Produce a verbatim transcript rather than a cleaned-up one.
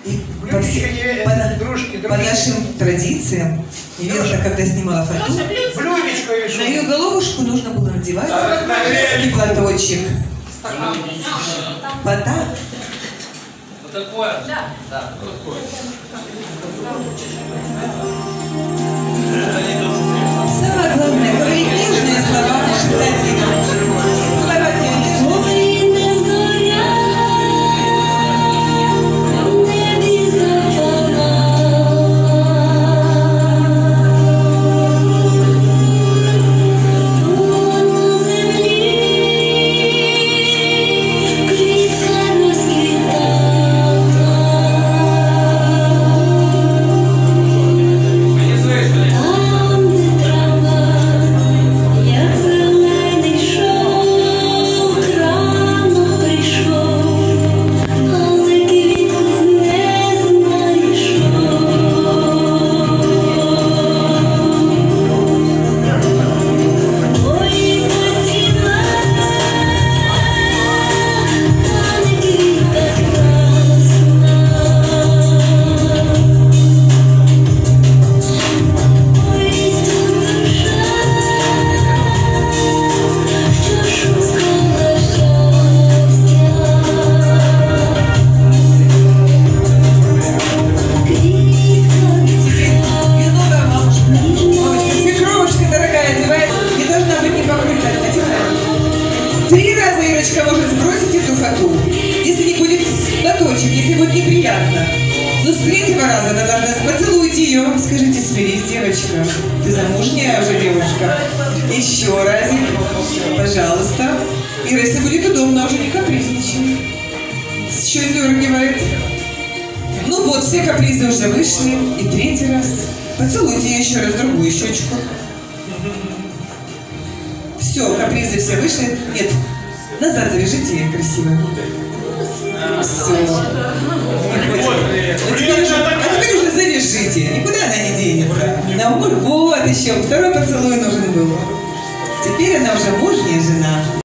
И по, все, по, дружки, по нашим традициям, невеста, когда снимала фату, на ее головушку нужно было надевать и платочек. Вода. Вот такое? Да. Да. Самое главное, говорить нежные слова, шептать ей на уши. Целовать ее нежно. Три раза Ирочка может сбросить эту фату, если не будет платочек, если будет неприятно. Но с третьего раза она должна поцелуйте ее. Скажите, смирись, девочка. Ты замужняя уже девушка. Еще разик. Пожалуйста. Ира, если будет удобно, уже не капризничай. Еще сдергивает. Ну вот, все капризы уже вышли. И третий раз. Поцелуйте ее еще раз, другую щечку. Все, капризы все вышли. Нет, назад завяжите ее красиво. Все. А теперь уже, а теперь уже завяжите. Никуда она не денется. На вот еще. Второй поцелуй нужен был. Теперь она уже мужняя жена.